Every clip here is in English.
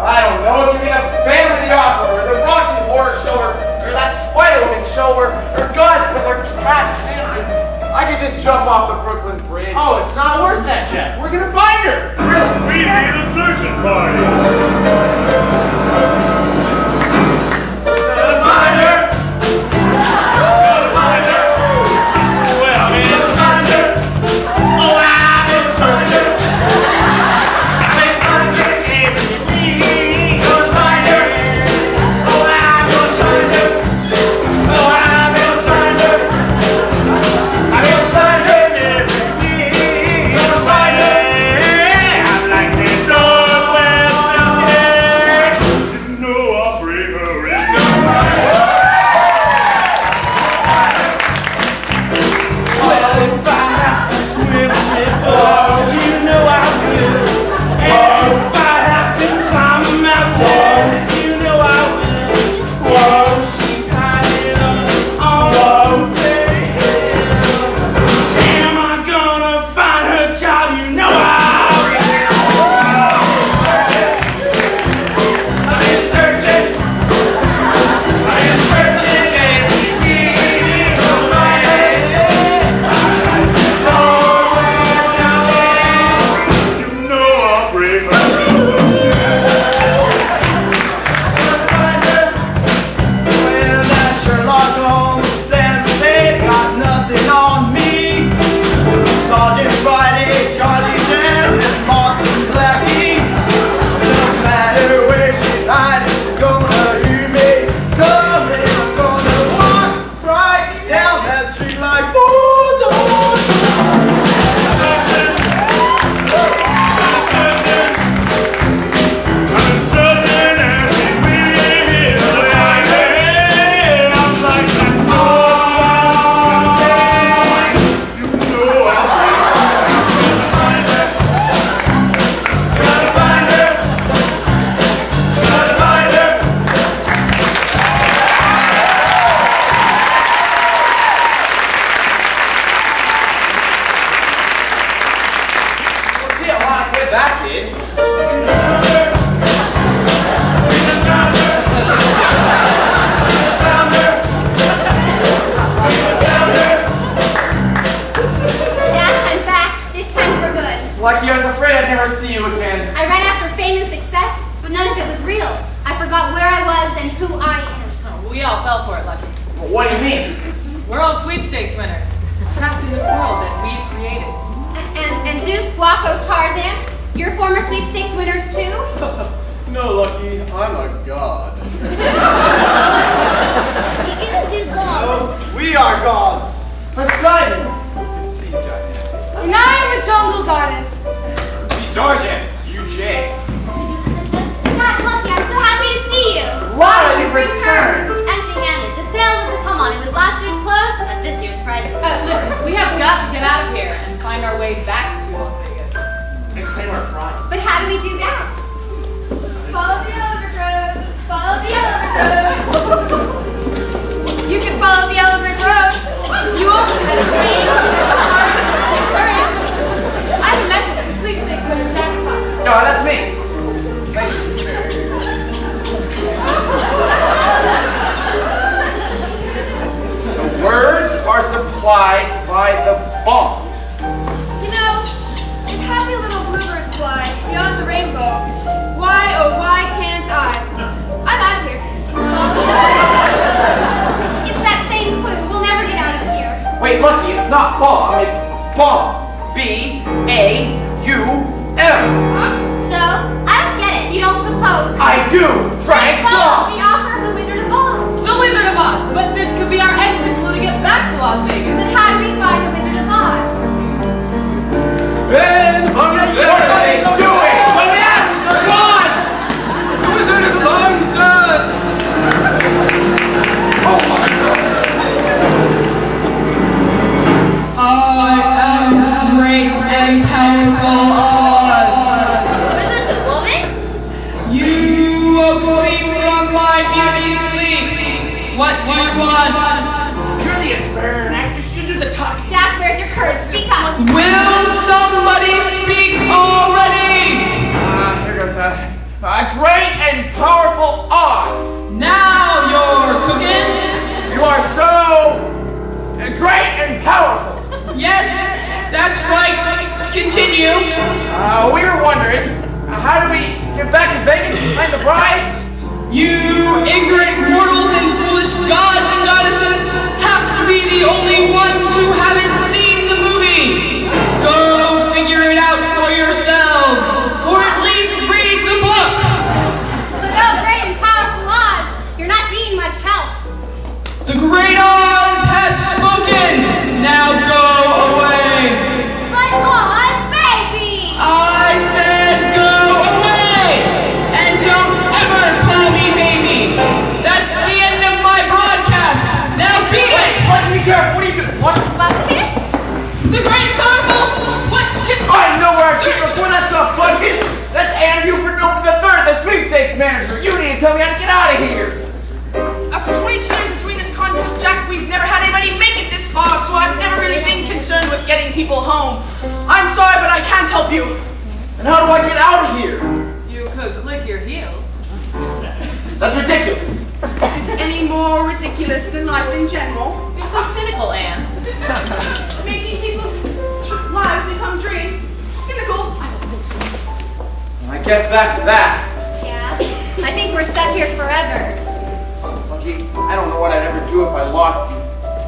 I don't know. Give me the Phantom of the Opera, or the Rocky Horror Show, or that Spider-Woman show, or Godzilla, or Cats. Man, I could just jump off the Brooklyn Bridge. Oh, it's not worth that, Jack. We're gonna find her. We need a searching party. Gotta find her. Gotta find her. Well, I'm in find her. Oh, I'm in find her. I'm in find her. Everything. Gonna find her. Oh, I'm gonna find her. Oh, I'm gonna find her. I'm gonna find her. Everything. Gonna find her. I'm like this Northwest Mountain. Didn't know I'll bring her in. Well, if I have to swim with her, you know I will. And if I have to climb a mountain, you know I will. Whoa, she's hiding up on the big hill. Am I gonna find her, child? You know I will. I've been searching. I am searching every week to find her. You know I'll bring her. Well, that's Sherlock Holmes, Sam Spade, got nothing on me. Sergeant Friday, Charlie Jan, and Boston Blackie. No matter where she's hiding, she's gonna hear me coming. I'm gonna walk right down that street like bulldog. I'm certain every week to find her. I'm like that boy. You know I'll bring her. Gotta find her. Gotta find her. Well, gee, a lot of good that did. Jack, I'm back. This time for good. Lucky I was afraid I'd never see you again. I ran after fame and success, but none of it was real. I forgot where I was and who I am. Oh, we all fell for it, Lucky. Well, what do you mean? We're all sweepstakes winners, trapped in this world that we've created. And Zeus, Guaco, Tarzan, you're former sweepstakes winners too? No, Lucky, I'm a god. We are gods. Poseidon! Good to see you, Jackass. And I am a jungle goddess. Be Tarzan, you Jay. Jack, Lucky, I'm so happy to see you. Wow, you've returned! Empty-handed. The sale was a come-on. It was last year's clothes, this year's prizes. Listen, we have got to get out of here and find our way back to Las Vegas. And claim our prize. But how do we do that? Follow the elephant road. Follow the elephant road. You can follow the elephant road. You also had a brain, heart, and courage. I have a message for sweepstakes winner Jack Fox. No, that's me. Thank you. The words are supplied by the bomb. You know, if happy little bluebirds fly beyond the rainbow, why, oh why can't I? I'm out of here. It's that same clue. We'll never get out of here. Wait, Lucky, it's not bomb, it's bomb. B-A-U-M. So, I don't get it. You don't suppose. I do, Frank Well, Bomb. the offer of the Wizard of Oz. The Wizard of Oz! But this could be our exit clue to get back to Las Vegas. Then how do we find the Wizard of Oz? Ben, What are they doing? When we ask, they're gone! the wizard is amongst us. Oh my God. I am great and powerful Oz. Wizard's a woman? You woke me from my beauty sleep. What do you want? You're the aspirant actress. You do the talking. Jack, where's your courage? Speak up. Will somebody speak already? Here goes, Great and powerful Oz. Now you're cooking. You are so great and powerful. Yes, that's right. Continue. We were wondering, how do we get back to Vegas and find the prize? You ignorant mortals and foolish gods and goddesses have to be the only ones who haven't seen the movie. Go figure it out for yourselves, or at least read the book. But oh, great and powerful Oz, you're not being much help. The great Oz has spoken. Now go away. But Oz, baby! I said go away! And don't ever call me baby! That's the end of my broadcast! Now beat it! What? Be careful. What are you doing? What? Buckus? The great and powerful! What? I know where I've seen it before. That's not Buckus. That's Ann Buford Milford III, the sweepstakes manager. You need to tell me how to get out of here. After 22 years of doing this contest, Jack, we've never had anybody make it this far, so I've never really been concerned with getting people home. I'm sorry, but I can't help you. And how do I get out of here? You could click your heels. That's ridiculous. Is it any more ridiculous than life in general? You're so cynical, Anne. Making people's lives become dreams? Cynical? I don't think so. I guess that's that. Yeah, I think we're stuck here forever. Lucky, I don't know what I'd ever do if I lost you.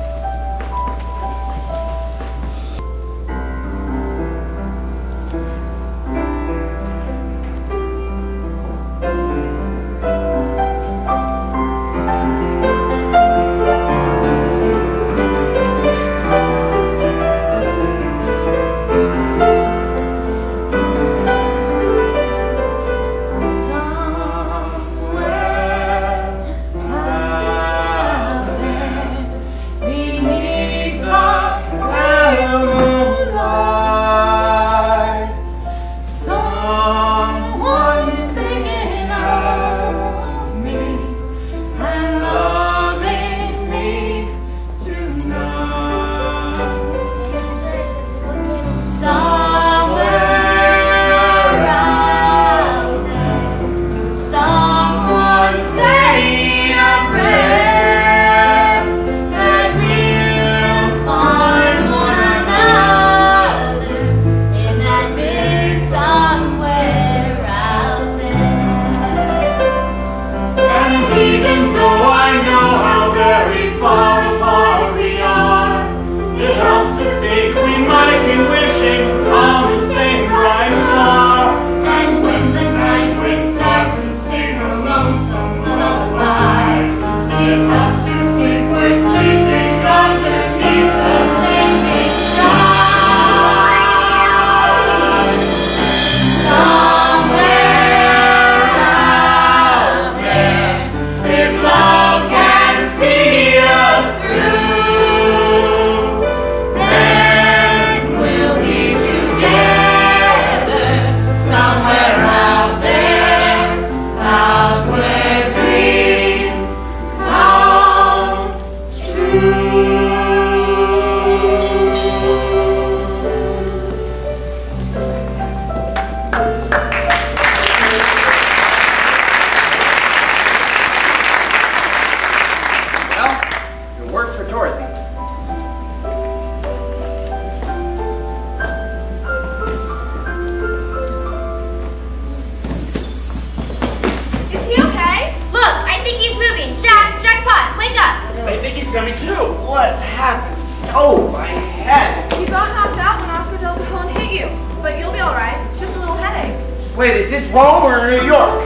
Wait, is this Rome or New York?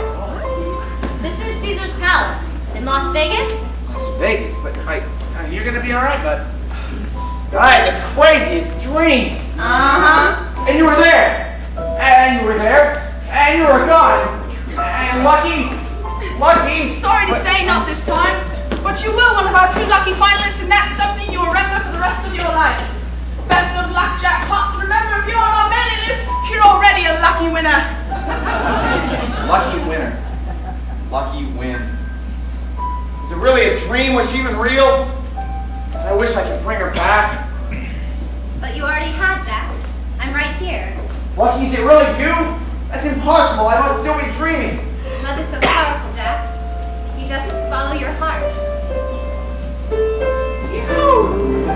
This is Caesar's Palace. In Las Vegas? Las Vegas? But you're gonna be alright, bud. I had the craziest dream. Uh-huh. And you were there. And you were there. And you were gone. And lucky. Sorry to say, not this time. But you were one of our 2 lucky finalists, and that's something you'll remember for the rest of your life. Best of luck, jackpots. Remember, if you're on our mailing list, you're already a lucky winner. Lucky winner. Lucky win. Is it really a dream? Was she even real? I wish I could bring her back. But you already have, Jack. I'm right here. Lucky, is it really you? That's impossible. I must still be dreaming.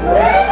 Woo!